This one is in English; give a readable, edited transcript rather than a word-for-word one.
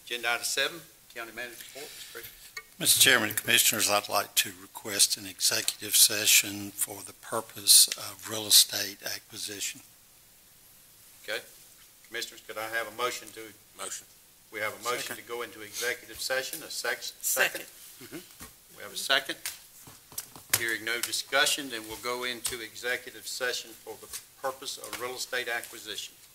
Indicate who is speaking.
Speaker 1: Agenda item 7, County Manager report. Mr. Gretchen.
Speaker 2: Mr. Chairman and Commissioners, I'd like to request an executive session for the purpose of real estate acquisition.
Speaker 1: Okay. Commissioners, could I have a motion to?
Speaker 3: Motion.
Speaker 1: We have a motion to go into executive session. A second?
Speaker 3: Mm-hmm.
Speaker 1: We have a second. Hearing no discussion, then we'll go into executive session for the purpose of real estate acquisition.